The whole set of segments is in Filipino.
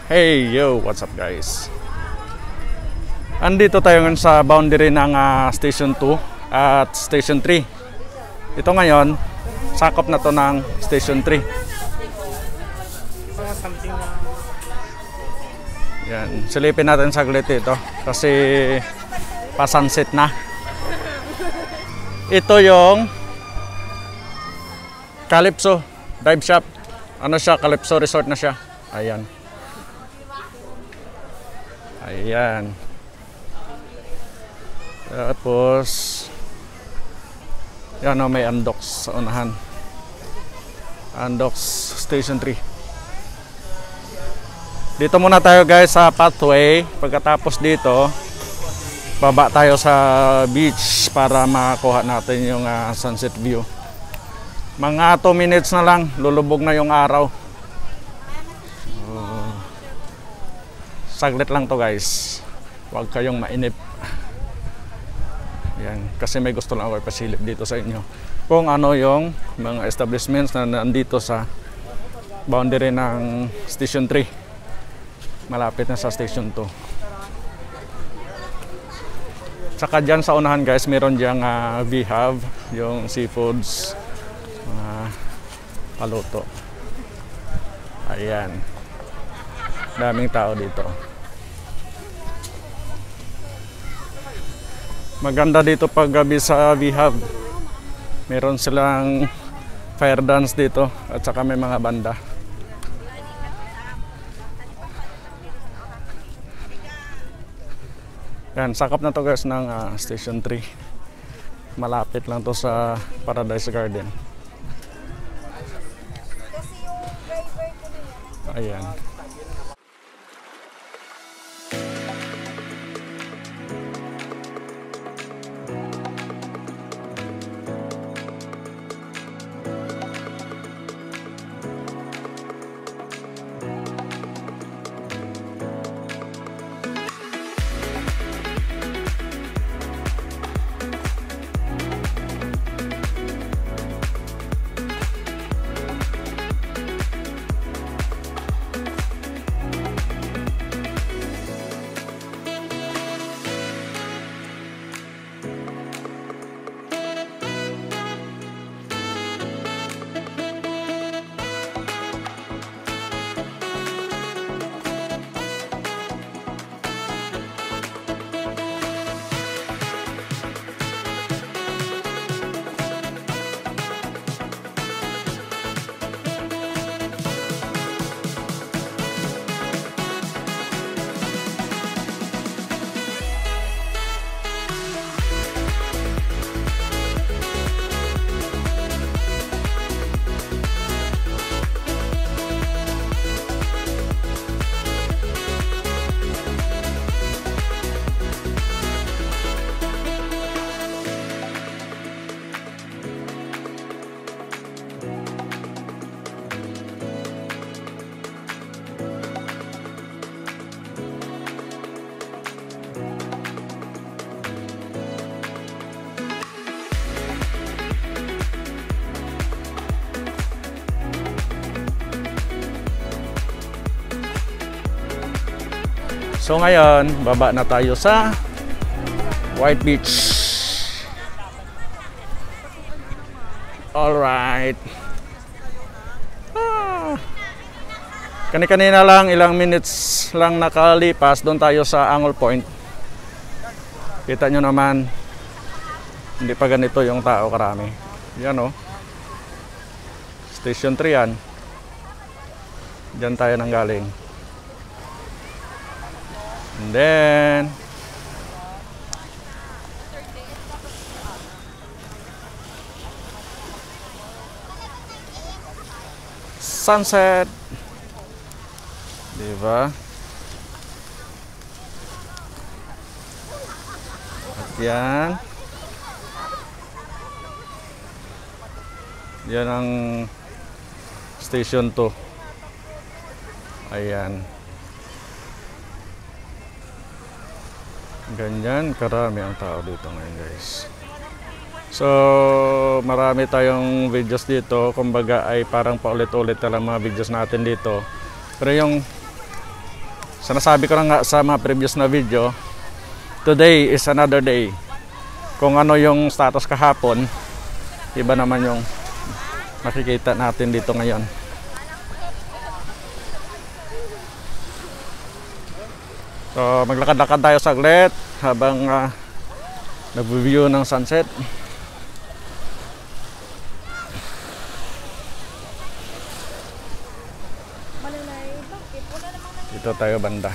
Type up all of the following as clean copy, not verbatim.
Hey yo, what's up guys? Andito tayo ngayon sa boundary ng Station 2 at Station 3. Ito ngayon, sakop na to ng Station 3. Yan, silipin natin saglit ito kasi pa-sunset na. Ito yung Calypso Dive Shop. Ano siya? Calypso Resort na siya. Ayan. Ayan. Tapos yan o, may Andox sa unahan. Andox Station 3. Dito muna tayo guys sa pathway. Pagkatapos dito, baba tayo sa beach para makuha natin yung sunset view. Mga 2 minutes na lang, lulubog na yung araw. Saglit lang to guys. Huwag kayong mainip. Yan, kasi may gusto lang ako ipasilip dito sa inyo. Kung ano yung mga establishments na nandito sa boundary ng Station 3. Malapit na sa Station 2. Tsaka dyan sa unahan guys, meron diyang V-Hub, yung seafoods, paluto. Ayan. Daming tao dito. Maganda dito pag gabi sa V-Hub. Meron silang fire dance dito at saka may mga banda. Yan, sakop na to guys ng Station 3. Malapit lang to sa Paradise Garden. Ayan. So ngayon, baba na tayo sa White Beach. Alright. Kani-kanina lang, ilang minutes lang nakalipas, doon tayo sa Angle Point. Kita nyo naman, hindi pa ganito yung tao karami. Yan o. Station 3 yan. Diyan tayo nanggaling. And then sunset, diba? At yan, yan ang Station 2. Ayan. Ganyan karami ang tao dito ngayon guys. So marami tayong videos dito, kumbaga ay parang paulit-ulit na lang mga videos natin dito. Pero yung Sinasabi ko na nga sa mga previous na video, today is another day. Kung ano yung status kahapon, iba naman yung makikita natin dito ngayon. So maglakad-lakad tayo saglit habang nag-view ng sunset. Dito tayo banda.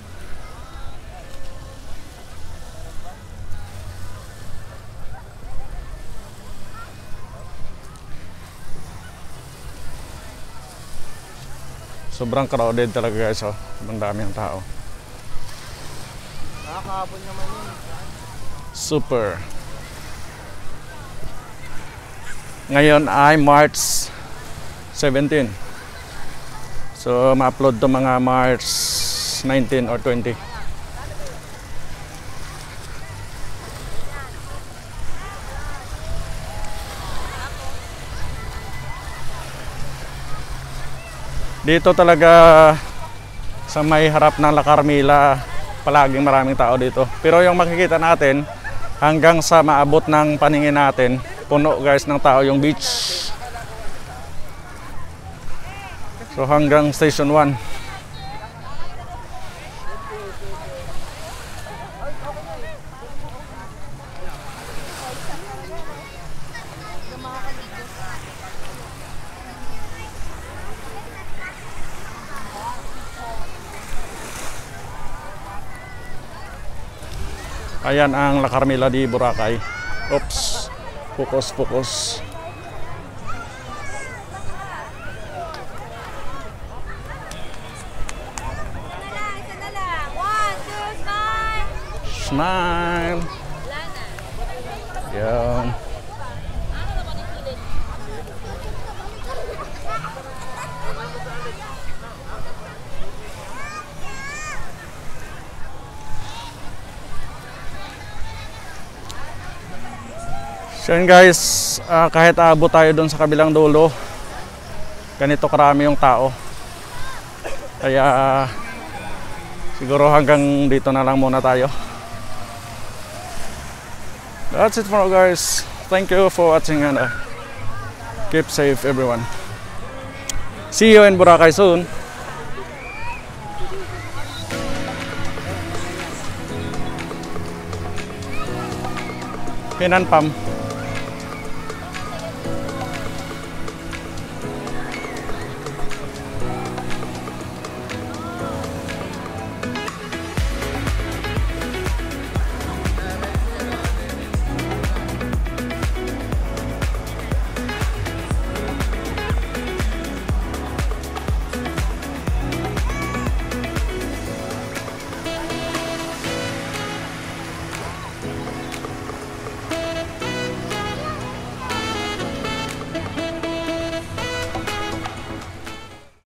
Sobrang crowded talaga guys, oh. Ang dami ng tao. Nakakabon naman yun. Super. Ngayon ay March 17. So ma-upload to mga March 19 or 20. Dito talaga sa may harap ng La Carmila, palaging maraming tao dito. Pero yung makikita natin, hanggang sa maabot ng paningin natin, puno guys ng tao yung beach. So hanggang Station 1. Ayan ang La Carmila di Boracay. Oops. Focus, focus. Smile. Yan. So yun guys, kahit aabot tayo doon sa kabilang dulo, ganito karami yung tao. Kaya siguro hanggang dito na lang muna tayo. That's it for now guys. Thank you for watching and keep safe everyone. See you in Boracay soon. Pinanpam.